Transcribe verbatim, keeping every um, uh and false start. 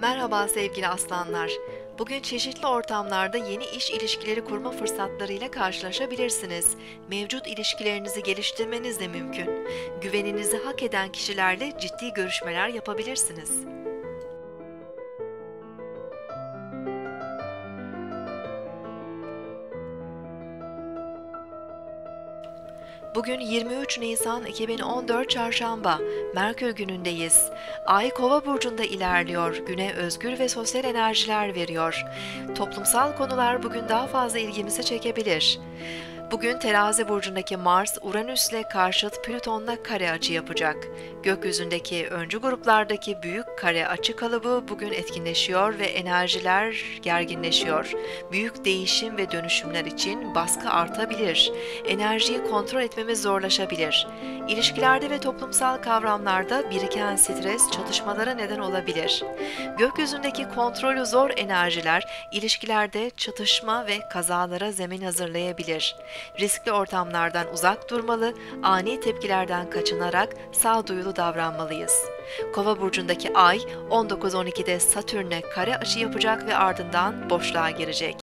Merhaba sevgili aslanlar. Bugün çeşitli ortamlarda yeni iş ilişkileri kurma fırsatlarıyla karşılaşabilirsiniz. Mevcut ilişkilerinizi geliştirmeniz de mümkün. Güveninizi hak eden kişilerle ciddi görüşmeler yapabilirsiniz. Bugün yirmi üç Nisan iki bin on dört Çarşamba, Merkür günündeyiz. Ay Kova burcunda ilerliyor, güne özgür ve sosyal enerjiler veriyor. Toplumsal konular bugün daha fazla ilgimizi çekebilir. Bugün Terazi burcundaki Mars, Uranüs'le karşıt Plüton'la kare açı yapacak. Gökyüzündeki öncü gruplardaki büyük kare açı kalıbı bugün etkinleşiyor ve enerjiler gerginleşiyor. Büyük değişim ve dönüşümler için baskı artabilir. Enerjiyi kontrol etmemiz zorlaşabilir. İlişkilerde ve toplumsal kavramlarda biriken stres çatışmalara neden olabilir. Gökyüzündeki kontrolü zor enerjiler ilişkilerde çatışma ve kazalara zemin hazırlayabilir. Riskli ortamlardan uzak durmalı, ani tepkilerden kaçınarak sağduyulu davranmalıyız. Kova burcundaki Ay on dokuz on ikide Satürn'e kare açı yapacak ve ardından boşluğa girecek.